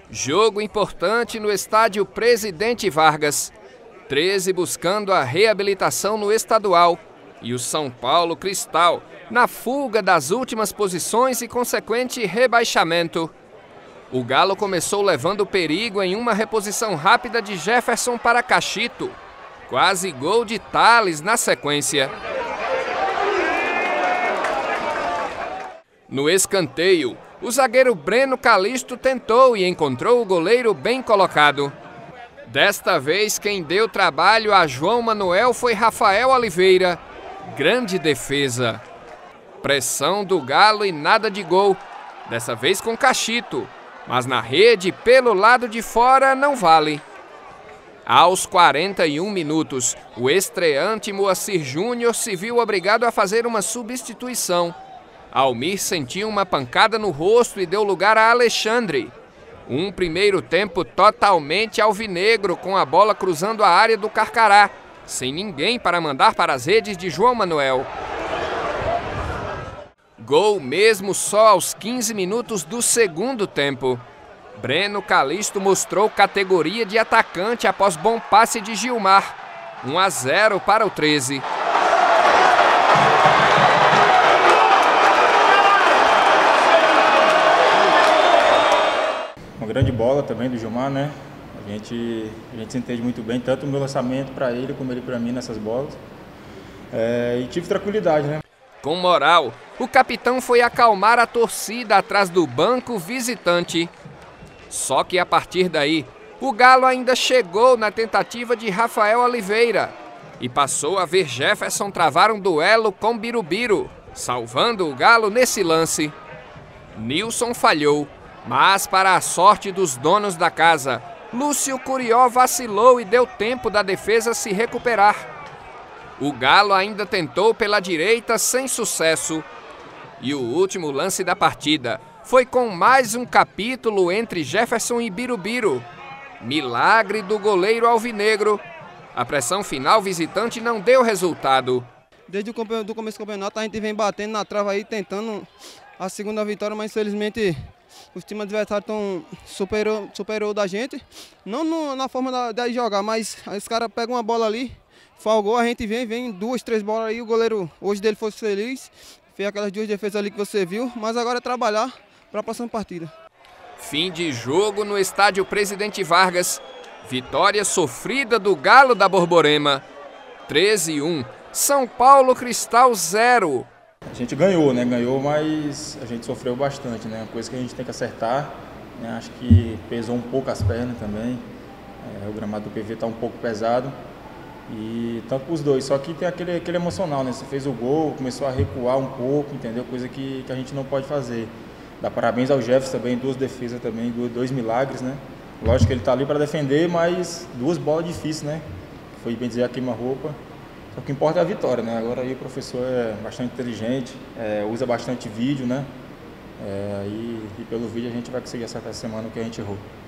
Jogo importante no estádio Presidente Vargas. 13 buscando a reabilitação no estadual. E o São Paulo Cristal na fuga das últimas posições e consequente rebaixamento. O Galo começou levando perigo em uma reposição rápida de Jefferson para Cachito. Quase gol de Thales na sequência. No escanteio, o zagueiro Breno Calixto tentou e encontrou o goleiro bem colocado. Desta vez, quem deu trabalho a João Manuel foi Rafael Oliveira. Grande defesa. Pressão do Galo e nada de gol. Dessa vez com Cachito. Mas na rede, pelo lado de fora, não vale. Aos 41 minutos, o estreante Moacir Júnior se viu obrigado a fazer uma substituição. Almir sentiu uma pancada no rosto e deu lugar a Alexandre. Um primeiro tempo totalmente alvinegro, com a bola cruzando a área do Carcará, sem ninguém para mandar para as redes de João Manuel. Gol mesmo só aos 15 minutos do segundo tempo. Breno Calixto mostrou categoria de atacante após bom passe de Gilmar. 1-0 para o 13. Uma grande bola também do Gilmar, né? A gente se entende muito bem, tanto o meu lançamento para ele como ele para mim nessas bolas. E tive tranquilidade, né? Com moral, o capitão foi acalmar a torcida atrás do banco visitante. Só que a partir daí, o Galo ainda chegou na tentativa de Rafael Oliveira e passou a ver Jefferson travar um duelo com Birubiru, salvando o Galo nesse lance. Nilson falhou, mas para a sorte dos donos da casa, Lúcio Curió vacilou e deu tempo da defesa se recuperar. O Galo ainda tentou pela direita sem sucesso. E o último lance da partida foi com mais um capítulo entre Jefferson e Birubiru. Milagre do goleiro alvinegro. A pressão final visitante não deu resultado. Desde o começo do campeonato a gente vem batendo na trava aí, tentando a segunda vitória, mas infelizmente os times adversários superou da gente. Não na forma de jogar, mas os caras pegam uma bola ali, falgou, a gente vem 2, 3 bolas aí, o goleiro hoje dele fosse feliz, fez aquelas 2 defesas ali que você viu, mas agora é trabalhar para a próxima partida. Fim de jogo no estádio Presidente Vargas. Vitória sofrida do Galo da Borborema. 13-1. São Paulo Cristal 0. A gente ganhou, né? Ganhou, mas a gente sofreu bastante, né? Uma coisa que a gente tem que acertar, né? Acho que pesou um pouco as pernas também. O gramado do PV está um pouco pesado. E tanto para os dois, só que tem aquele emocional, né? Você fez o gol, começou a recuar um pouco, entendeu? Coisa que a gente não pode fazer. Dá parabéns ao Jefferson também, 2 defesas também, 2 milagres, né? Lógico que ele está ali para defender, mas 2 bolas difíceis, né? Foi bem dizer a queima-roupa. O que importa é a vitória, né? Agora aí o professor é bastante inteligente, usa bastante vídeo, né? E pelo vídeo a gente vai conseguir acertar essa semana o que a gente errou.